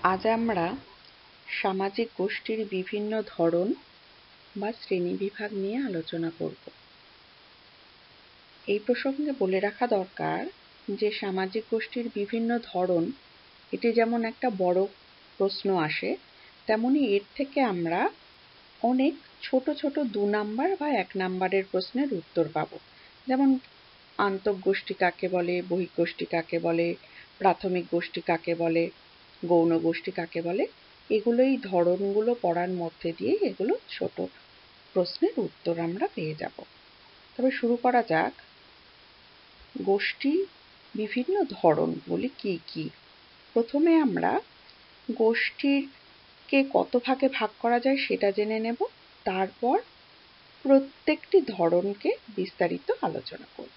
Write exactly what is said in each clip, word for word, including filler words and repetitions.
আজ আমরা সামাজিক গোষ্ঠীর বিভিন্ন ধরন বা শ্রেণীবিভাগ নিয়ে আলোচনা করব। এই প্রসঙ্গে বলে রাখা দরকার যে সামাজিক গোষ্ঠীর বিভিন্ন ধরন এটি যেমন একটা বড় প্রশ্ন আসে, তেমনি এর থেকে আমরা অনেক ছোট ছোট দু নাম্বার বা এক নাম্বারের প্রশ্নের উত্তর পাব। যেমন আন্তঃগোষ্ঠী কাকে বলে, বহিঃগোষ্ঠী কাকে বলে, প্রাথমিক গোষ্ঠী কাকে বলে, গৌণ গোষ্ঠী কাকে বলে, এগুলো এই ধরনগুলো পড়ার মধ্যে দিয়ে এগুলো ছোট প্রশ্নের উত্তর আমরা পেয়ে যাব। তবে শুরু করা যাক। গোষ্ঠী বিভিন্ন ধরনগুলি কি কি? প্রথমে আমরা গোষ্ঠীকে কত ভাগে ভাগ করা যায় সেটা জেনে নেব, তারপর প্রত্যেকটি ধরনকে বিস্তারিত আলোচনা করব।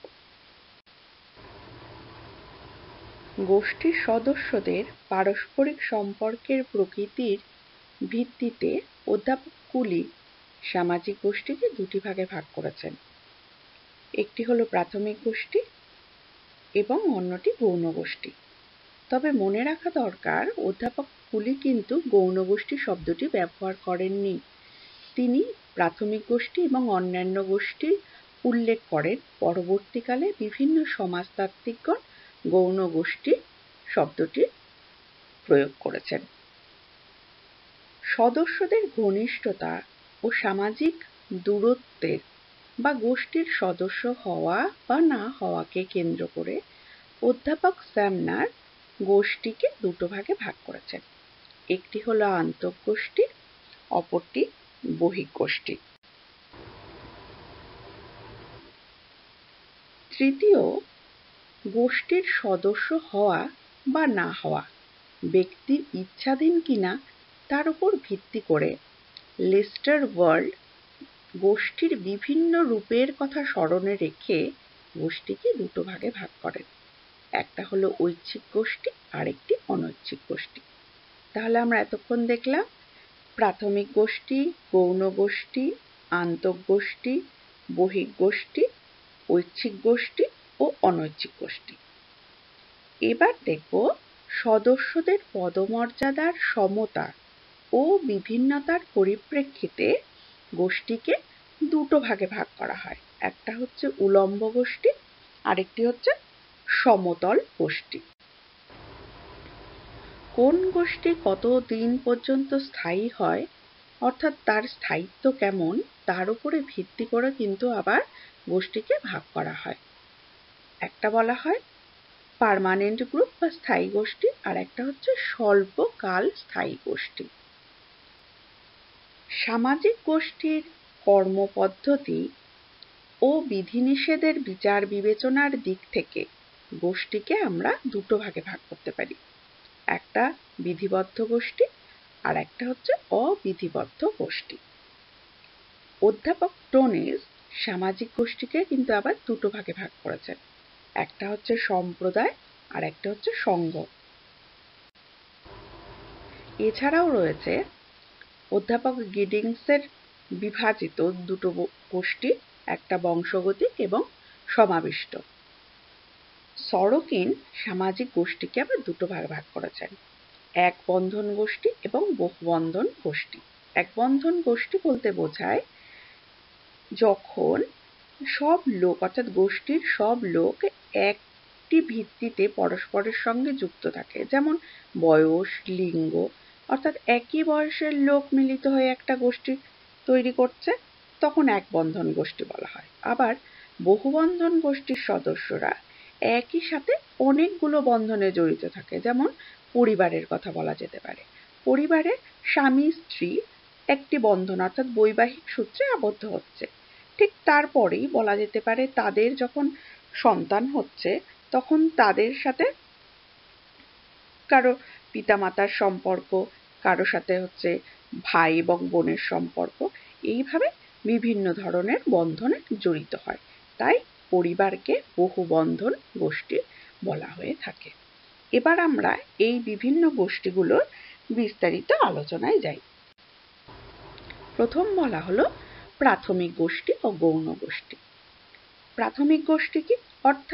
গোষ্ঠীর সদস্যদের পারস্পরিক সম্পর্কের প্রকৃতির ভিত্তিতে অধ্যাপক কুলি সামাজিক গোষ্ঠীকে দুটি ভাগে ভাগ করেছেন। একটি হলো প্রাথমিক গোষ্ঠী এবং অন্যটি গৌণ গোষ্ঠী। তবে মনে রাখা দরকার, অধ্যাপক কুলি কিন্তু গৌণ গোষ্ঠী শব্দটি ব্যবহার করেননি। তিনি প্রাথমিক গোষ্ঠী এবং অন্যান্য গোষ্ঠী উল্লেখ করেন। পরবর্তীকালে বিভিন্ন সমাজতাত্ত্বিকগণ গৌণ গোষ্ঠী শব্দটি প্রয়োগ করেছেন। সদস্যদের ঘনিষ্ঠতা ও সামাজিক দূরত্বের বা গোষ্ঠীর সদস্য হওয়া বা না হওয়াকে কেন্দ্র করে অধ্যাপক স্যামনার গোষ্ঠীকে দুটো ভাগে ভাগ করেছেন। একটি হলো আন্তঃগোষ্ঠী, অপরটি বহিঃগোষ্ঠী। তৃতীয়, গোষ্ঠীর সদস্য হওয়া বা না হওয়া ব্যক্তির ইচ্ছাধীন কিনা তার উপর ভিত্তি করে লেস্টার ওয়ার্ল্ড গোষ্ঠীর বিভিন্ন রূপের কথা স্মরণে রেখে গোষ্ঠীকে দুটো ভাগে ভাগ করেন। একটা হলো ঐচ্ছিক গোষ্ঠী, আরেকটি অনৈচ্ছিক গোষ্ঠী। তাহলে আমরা এতক্ষণ দেখলাম প্রাথমিক গোষ্ঠী, গৌণ গোষ্ঠী, আন্তঃগোষ্ঠী, বহিঃগোষ্ঠী, ঐচ্ছিক গোষ্ঠী ও অনৈচ্ছিক গোষ্ঠী। এবার দেখব সদস্যদের পদমর্যাদার সমতা ও বিভিন্নতার পরিপ্রেক্ষিতে গোষ্ঠীকে দুটো ভাগে ভাগ করা হয়। একটা হচ্ছে উলম্ব গোষ্ঠী, আরেকটি হচ্ছে সমতল গোষ্ঠী। কোন গোষ্ঠী কত দিন পর্যন্ত স্থায়ী হয়, অর্থাৎ তার স্থায়িত্ব কেমন, তার উপরে ভিত্তি করে কিন্তু আবার গোষ্ঠীকে ভাগ করা হয়। একটা বলা হয় পার্মানেন্ট গ্রুপ বা স্থায়ী গোষ্ঠী, আর একটা হচ্ছে স্বল্পকাল স্থায়ী গোষ্ঠী। সামাজিক গোষ্ঠীর কর্মপদ্ধতি ও বিধিনিষেধের বিচার বিবেচনার দিক থেকে গোষ্ঠীকে আমরা দুটো ভাগে ভাগ করতে পারি। একটা বিধিবদ্ধ গোষ্ঠী আর একটা হচ্ছে অবিধিবদ্ধ গোষ্ঠী। অধ্যাপক টোনিস সামাজিক গোষ্ঠীকে কিন্তু আবার দুটো ভাগে ভাগ করেছেন। একটা হচ্ছে সম্প্রদায় আর একটা হচ্ছে সংঘ। এছাড়াও রয়েছে অধ্যাপক গিডিংসের বিভাজিত দুটো গোষ্ঠী, একটা বংশগতিক এবং সমাবিষ্ট। সরকিন সামাজিক গোষ্ঠীকে আবার দুটো ভাগে ভাগ করেছেন, এক বন্ধন গোষ্ঠী এবং বহু বন্ধন গোষ্ঠী। এক বন্ধন গোষ্ঠী বলতে বোঝায় যখন সব লোক অর্থাৎ গোষ্ঠীর সব লোক একটি ভিত্তিতে পরস্পরের সঙ্গে যুক্ত থাকে, যেমন বয়স, লিঙ্গ, অর্থাৎ একই বয়সের লোক মিলিত হয়ে একটা গোষ্ঠী তৈরি করছে, তখন এক বন্ধন গোষ্ঠী বলা হয়। আবার বহু বন্ধন গোষ্ঠীর সদস্যরা একই সাথে অনেকগুলো বন্ধনে জড়িত থাকে, যেমন পরিবারের কথা বলা যেতে পারে। পরিবারে স্বামী স্ত্রী একটি বন্ধন অর্থাৎ বৈবাহিক সূত্রে আবদ্ধ হচ্ছে, ঠিক তারপরেই বলা যেতে পারে তাদের যখন সন্তান হচ্ছে তখন তাদের সাথে কারো পিতামাতার সম্পর্ক, কারো সাথে হচ্ছে ভাই এবং বোনের সম্পর্ক, এইভাবে বিভিন্ন ধরনের বন্ধনে জড়িত হয়। তাই পরিবারকে বহু বন্ধন গোষ্ঠী বলা হয়ে থাকে। এবার আমরা এই বিভিন্ন গোষ্ঠীগুলোর বিস্তারিত আলোচনায় যাই। প্রথম বলা হলো প্রাথমিক গোষ্ঠী ও গৌণ গোষ্ঠী। প্রাথমিক গোষ্ঠী কি? অর্থাৎ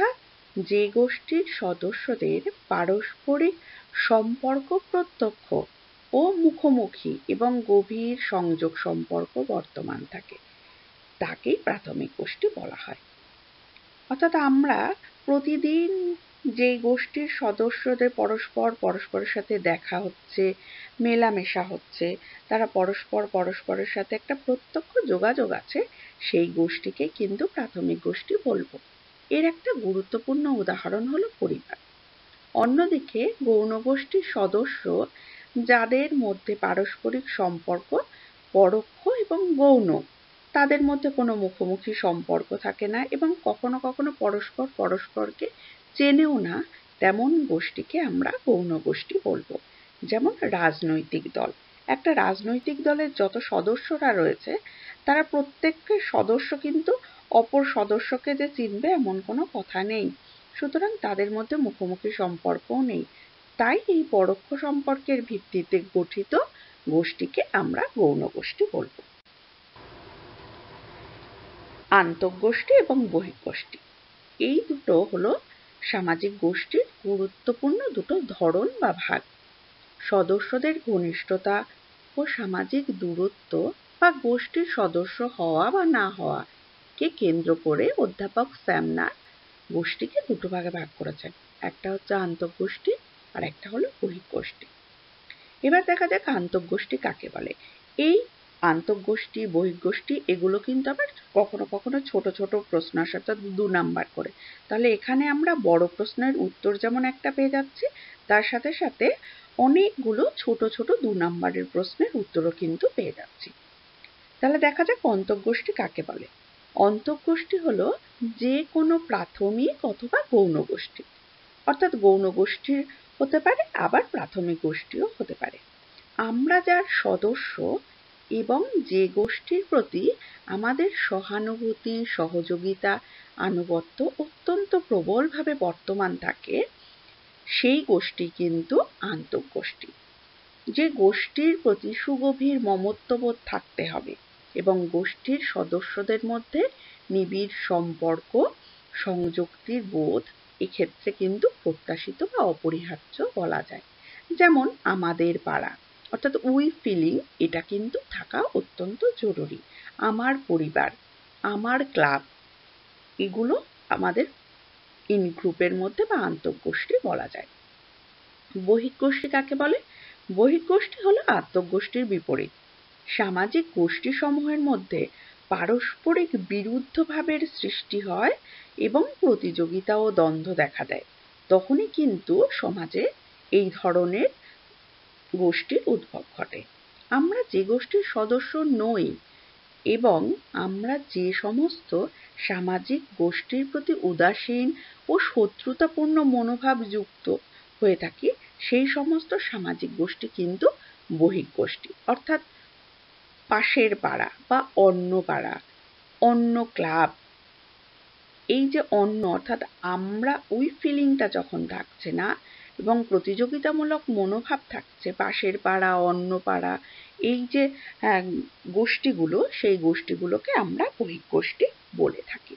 যে গোষ্ঠীর সদস্যদের পারস্পরিক সম্পর্ক প্রত্যক্ষ ও মুখোমুখি এবং গভীর সংযোগ সম্পর্ক বর্তমান থাকে, তাকেই প্রাথমিক গোষ্ঠী বলা হয়। অর্থাৎ আমরা প্রতিদিন যে গোষ্ঠীর সদস্যদের পরস্পর পরস্পরের সাথে দেখা হচ্ছে, মেলামেশা হচ্ছে, তারা পরস্পর পরস্পরের সাথে একটা প্রত্যক্ষ যোগাযোগ আছে, সেই গোষ্ঠীকে কিন্তু প্রাথমিক গোষ্ঠী বলবো। এর একটা গুরুত্বপূর্ণ উদাহরণ হলো পরিবার। অন্যদিকে গৌণ গোষ্ঠীর সদস্য যাদের মধ্যে পারস্পরিক সম্পর্ক পরোক্ষ এবং গৌণ, তাদের মধ্যে কোনো মুখোমুখি সম্পর্ক থাকে না এবং কখনো কখনো পরস্পর পরস্পরকে চেনেও না, তেমন গোষ্ঠীকে আমরা গৌণ গোষ্ঠী বলবো। যেমন রাজনৈতিক দল, একটা রাজনৈতিক দলের যত সদস্যরা রয়েছে তারা প্রত্যেকের সদস্য কিন্তু অপর সদস্যকে যে চিনবে এমন কোনো কথা নেই, সুতরাং তাদের মধ্যে মুখোমুখি সম্পর্কও নেই, তাই এই পরোক্ষ সম্পর্কের ভিত্তিতে গঠিত গোষ্ঠীকে আমরা গৌণ গোষ্ঠী বলবো। আন্তঃগোষ্ঠী এবং বহিঃগোষ্ঠী, এই দুটো হলো সামাজিক গোষ্ঠীর গুরুত্বপূর্ণ দুটো ধরন বা ভাগ। সদস্যদের ঘনিষ্ঠতা ও সামাজিক দূরত্ব বা গোষ্ঠীর সদস্য হওয়া বা না হওয়া কে কেন্দ্র করে অধ্যাপক স্যামনার গোষ্ঠীকে দুটো ভাগে ভাগ করেছেন, একটা হচ্ছে আন্তঃগোষ্ঠী আর একটা হলো বহিঃগোষ্ঠী। এবার দেখা যাক আন্তঃগোষ্ঠী কাকে বলে। এই আন্তঃগোষ্ঠী, বহিঃগোষ্ঠী এগুলো কিন্তু আবার কখনো কখনো ছোট ছোট প্রশ্ন আসে, অর্থাৎ দু নাম্বার করে। তাহলে এখানে আমরা বড় প্রশ্নের উত্তর যেমন একটা পেয়ে যাচ্ছি, তার সাথে সাথে অনেকগুলো ছোট ছোট দু নাম্বারের প্রশ্নের উত্তরও কিন্তু পেয়ে যাচ্ছি। তাহলে দেখা যাক অন্তঃগোষ্ঠী কাকে বলে। অন্তঃগোষ্ঠী হলো যে কোনো প্রাথমিক অথবা গৌণ গোষ্ঠী, অর্থাৎ গৌণ গোষ্ঠীর হতে পারে আবার প্রাথমিক গোষ্ঠীও হতে পারে। আমরা যার সদস্য এবং যে গোষ্ঠীর প্রতি আমাদের সহানুভূতি, সহযোগিতা, আনুগত্য অত্যন্ত প্রবলভাবে বর্তমান থাকে, সেই গোষ্ঠী কিন্তু আন্তঃগোষ্ঠী। যে গোষ্ঠীর প্রতি সুগভীর মমত্ববোধ থাকতে হবে এবং গোষ্ঠীর সদস্যদের মধ্যে নিবিড় সম্পর্ক, সংযুক্তির বোধ এক্ষেত্রে কিন্তু প্রত্যাশিত বা অপরিহার্য বলা যায়। যেমন আমাদের পাড়া, অর্থাৎ উই ফিলিং, এটা কিন্তু থাকা অত্যন্ত জরুরি। আমার পরিবার, আমার ক্লাব, এগুলো আমাদের ইন গ্রুপের মধ্যে বা আন্তঃগোষ্ঠী বলা যায়। বহিঃগোষ্ঠী কাকে বলে? বহিঃগোষ্ঠী হলো আন্তঃগোষ্ঠীর বিপরীত। সামাজিক গোষ্ঠী সমূহের মধ্যে পারস্পরিক বিরুদ্ধ ভাবের সৃষ্টি হয় এবং প্রতিযোগিতা ও দ্বন্দ্ব দেখা দেয়, তখনই কিন্তু সমাজে এই ধরনের গোষ্ঠীর উদ্ভব ঘটে। আমরা যে গোষ্ঠীর সদস্য নই এবং আমরা যে সমস্ত সামাজিক গোষ্ঠীর প্রতি উদাসীন ও শত্রুতাপূর্ণ মনোভাব যুক্ত হয়ে থাকি, সেই সমস্ত সামাজিক গোষ্ঠী কিন্তু বহিঃগোষ্ঠী। অর্থাৎ পাশের পাড়া বা অন্য পাড়া, অন্য ক্লাব, এই যে অন্য, অর্থাৎ আমরা ওই ফিলিংটা যখন থাকছে না এবং প্রতিযোগিতামূলক মনোভাব থাকছে, পাশের পাড়া, অন্য পাড়া, এই যে গোষ্ঠীগুলো, সেই গোষ্ঠীগুলোকে আমরা বহিঃগোষ্ঠী বলে থাকি।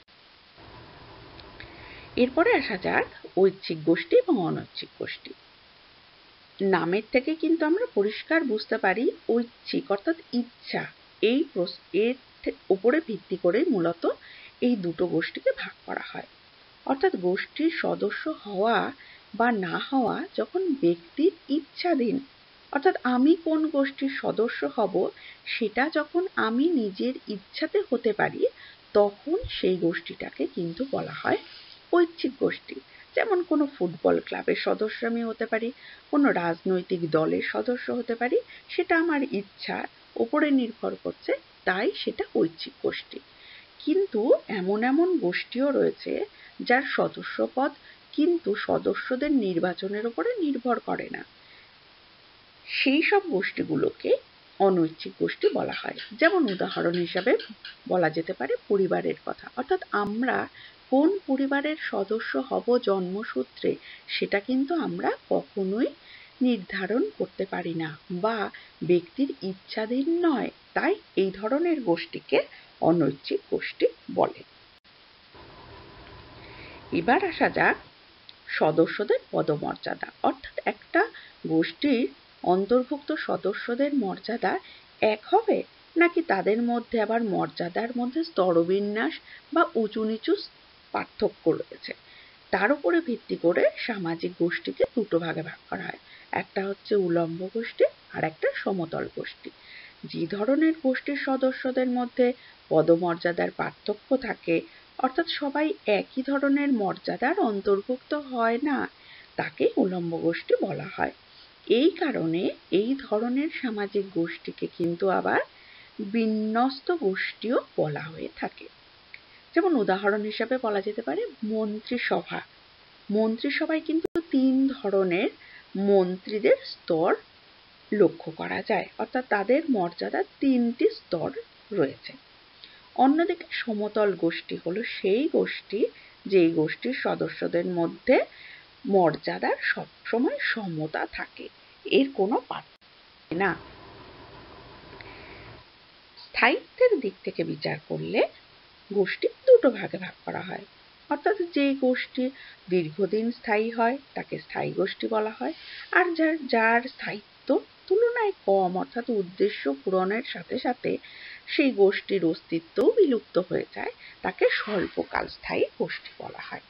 এরপরে আসা যাক ঐচ্ছিক গোষ্ঠী এবং অনৈচ্ছিক গোষ্ঠী। নামের থেকে কিন্তু আমরা পরিষ্কার বুঝতে পারি ঐচ্ছিক অর্থাৎ ইচ্ছা, এই এর উপরে ভিত্তি করে মূলত এই দুটো গোষ্ঠীকে ভাগ করা হয়। অর্থাৎ গোষ্ঠীর সদস্য হওয়া বা না হওয়া যখন ব্যক্তির ইচ্ছাধীন, অর্থাৎ আমি কোন গোষ্ঠীর সদস্য হব সেটা যখন আমি নিজের ইচ্ছাতে হতে পারি, তখন সেই গোষ্ঠীটাকে কিন্তু বলা হয় ঐচ্ছিক গোষ্ঠী। যেমন কোনো ফুটবল ক্লাবের সদস্য আমি হতে পারি, কোনো রাজনৈতিক দলের সদস্য হতে পারি, সেটা আমার ইচ্ছার উপরে নির্ভর করছে, তাই সেটা ঐচ্ছিক গোষ্ঠী। কিন্তু এমন এমন গোষ্ঠীও রয়েছে যার সদস্যপদ কিন্তু সদস্যদের নির্বাচনের উপরে নির্ভর করে না, সেই সব গোষ্ঠীগুলোকে অনৈচ্ছিক গোষ্ঠী বলা হয়। যেমন উদাহরণ হিসাবে বলা যেতে পারে পরিবারের কথা, অর্থাৎ আমরা কোন পরিবারের সদস্য হব জন্মসূত্রে সেটা কিন্তু আমরা কখনোই নির্ধারণ করতে পারি না বা ব্যক্তির ইচ্ছাধীন নয়, তাই এই ধরনের গোষ্ঠীকে অনৈচ্ছিক গোষ্ঠী বলে। এবার আসা যাক সদস্যদের পদমর্যাদা, অর্থাৎ একটা গোষ্ঠীর অন্তর্ভুক্ত সদস্যদের মর্যাদা এক হবে নাকি তাদের মধ্যে আবার মর্যাদার মধ্যে স্তরবিন্যাস বা উঁচু নিচু পার্থক্য রয়েছে, তার উপরে ভিত্তি করে সামাজিক গোষ্ঠীকে দুটো ভাগে ভাগ করা হয়। একটা হচ্ছে উলম্ব গোষ্ঠী আর একটা সমতল গোষ্ঠী। যে ধরনের গোষ্ঠীর সদস্যদের মধ্যে পদমর্যাদার পার্থক্য থাকে, অর্থাৎ সবাই একই ধরনের মর্যাদার অন্তর্ভুক্ত হয় না, তাকে উলম্ব গোষ্ঠী বলা হয়। এই কারণে এই ধরনের সামাজিক গোষ্ঠীকে কিন্তু আবার বিন্যস্ত গোষ্ঠীও বলা হয়ে থাকে। যেমন উদাহরণ হিসেবে বলা যেতে পারে মন্ত্রিসভা। মন্ত্রিসভায় কিন্তু তিন ধরনের মন্ত্রীদের স্তর লক্ষ্য করা যায়, অর্থাৎ তাদের মর্যাদার তিনটি স্তর রয়েছে। অন্যদিকে সমতল গোষ্ঠী হলো সেই গোষ্ঠী যেই গোষ্ঠীর সদস্যদের মধ্যে মর্যাদার সবসময় সমতা থাকে, এর কোনো পার্থক্য না। স্থায়িত্বের দিক থেকে বিচার করলে গোষ্ঠী দুটো ভাগে ভাগ করা হয়, অর্থাৎ যে গোষ্ঠী দীর্ঘদিন স্থায়ী হয় তাকে স্থায়ী গোষ্ঠী বলা হয়, আর যার যার স্থায়িত্ব তুলনায় কম, অর্থাৎ উদ্দেশ্য পূরণের সাথে সাথে সেই গোষ্ঠীর অস্তিত্বও বিলুপ্ত হয়ে যায়, তাকে স্বল্পকাল স্থায়ী গোষ্ঠী বলা হয়।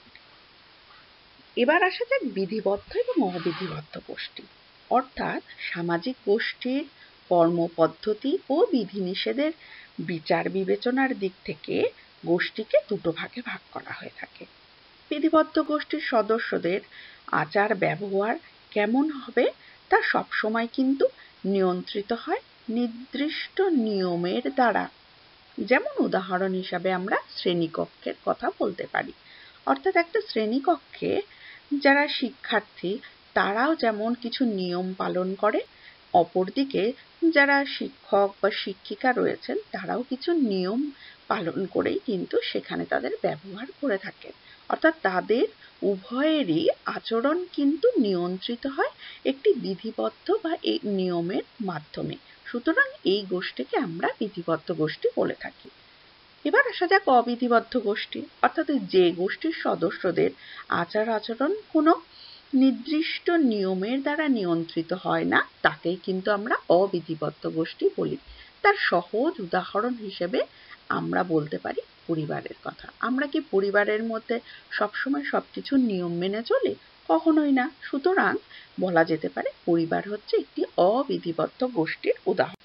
এবার আসা যাক বিধিবদ্ধ এবং অবিধিবদ্ধ গোষ্ঠী, অর্থাৎ সামাজিক গোষ্ঠীর কর্মপদ্ধতি ও বিধিনিষেধের বিচার বিবেচনার দিক থেকে গোষ্ঠীকে দুটো ভাগে ভাগ করা হয়ে থাকে। বিধিবদ্ধ গোষ্ঠীর সদস্যদের আচার ব্যবহার কেমন হবে তা সবসময় কিন্তু নিয়ন্ত্রিত হয় নির্দিষ্ট নিয়মের দ্বারা। যেমন উদাহরণ হিসাবে আমরা শ্রেণীকক্ষের কথা বলতে পারি, অর্থাৎ একটা শ্রেণীকক্ষে যারা শিক্ষার্থী তারাও যেমন কিছু নিয়ম পালন করে, অপরদিকে যারা শিক্ষক বা শিক্ষিকা রয়েছেন তারাও কিছু নিয়ম পালন করেই কিন্তু সেখানে তাদের ব্যবহার করে থাকেন, অর্থাৎ তাদের উভয়েরই আচরণ কিন্তু নিয়ন্ত্রিত হয় একটি বিধিবদ্ধ বা এই নিয়মের মাধ্যমে। সুতরাং এই গোষ্ঠীকে আমরা বিধিবদ্ধ গোষ্ঠী বলে থাকি। এবার আসা যাক অবিধিবদ্ধ গোষ্ঠী, অর্থাৎ যে গোষ্ঠীর সদস্যদের আচার আচরণ কোনো নির্দিষ্ট নিয়মের দ্বারা নিয়ন্ত্রিত হয় না, তাকেই কিন্তু আমরা অবিধিবদ্ধ গোষ্ঠী বলি। তার সহজ উদাহরণ হিসেবে আমরা বলতে পারি পরিবারের কথা। আমরা কি পরিবারের মধ্যে সবসময় সবকিছু নিয়ম মেনে চলি? কখনোই না। সুতরাং বলা যেতে পারে পরিবার হচ্ছে একটি অবিধিবদ্ধ গোষ্ঠীর উদাহরণ।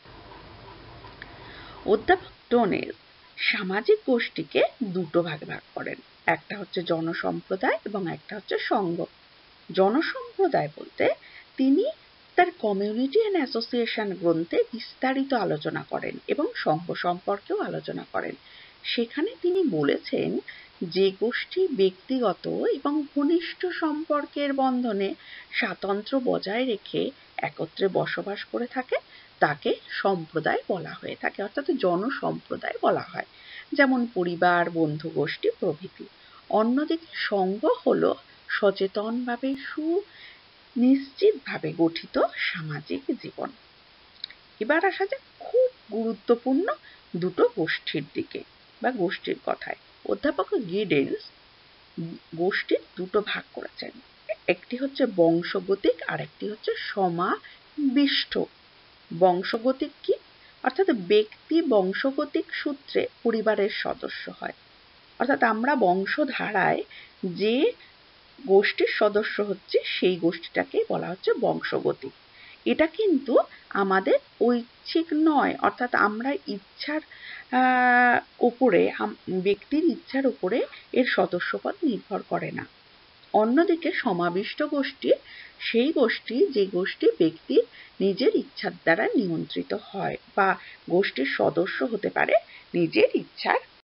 অধ্যাপক ডোনেল সামাজিক গোষ্ঠীকে দুটো ভাগে ভাগ করেন, একটা হচ্ছে জনসম্প্রদায় এবং একটা হচ্ছে সংঘ। জনসম্প্রদায় বলতে তিনি তার কমিউনিটি অ্যান্ড অ্যাসোসিয়েশন গ্রন্থে বিস্তারিত আলোচনা করেন এবং সংঘ সম্পর্কেও আলোচনা করেন। সেখানে তিনি বলেছেন যে গোষ্ঠী ব্যক্তিগত এবং ঘনিষ্ঠ সম্পর্কের বন্ধনে স্বাতন্ত্র্য বজায় রেখে একত্রে বসবাস করে থাকে তাকে সম্প্রদায় বলা হয়ে থাকে, অর্থাৎ জনসম্প্রদায় বলা হয়, যেমন পরিবার, বন্ধু গোষ্ঠী প্রভৃতি। অন্যদিকে সংঘ হলো সচেতনভাবে সুনিশ্চিতভাবে গঠিত সামাজিক জীবন। এবার আসা যাক খুব গুরুত্বপূর্ণ দুটো গোষ্ঠীর দিকে বা গোষ্ঠীর কথায়। অধ্যাপক গিডেন্স গোষ্ঠীর দুটো ভাগ করেছেন, একটি হচ্ছে বংশগতিক আর একটি হচ্ছে সমাবিষ্ট। বংশগতিক কি? অর্থাৎ ব্যক্তি বংশগতিক সূত্রে পরিবারের সদস্য হয়, অর্থাৎ আমরা বংশধারায় যে গোষ্ঠীর সদস্য হচ্ছে সেই গোষ্ঠীটাকে বলা হচ্ছে বংশগতিক। এটা কিন্তু আমাদের ঐচ্ছিক নয়, অর্থাৎ আমরা ইচ্ছার আহ উপরে ব্যক্তির ইচ্ছার উপরে এর সদস্যপদ নির্ভর করে না। অন্যদিকে সমাবিষ্ট গোষ্ঠী সেই গোষ্ঠী যে গোষ্ঠী ব্যক্তির নিজের ইচ্ছার দ্বারা নিয়ন্ত্রিত হয় বা গোষ্ঠীর সদস্য হতে পারে নিজের ইচ্ছার